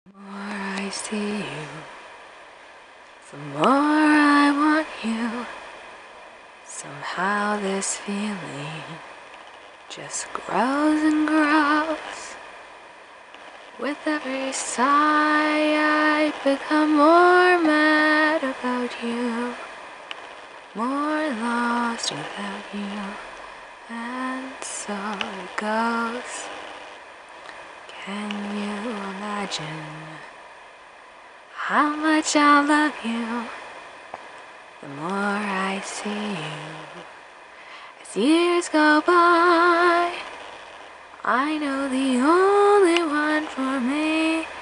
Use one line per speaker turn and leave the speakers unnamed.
The more I see you, the more I want you. Somehow this feeling just grows and grows. With every sigh I become more mad about you, more lost without you, and so it goes. Can you imagine how much I love you? The more I see you, as years go by, I know the only one for me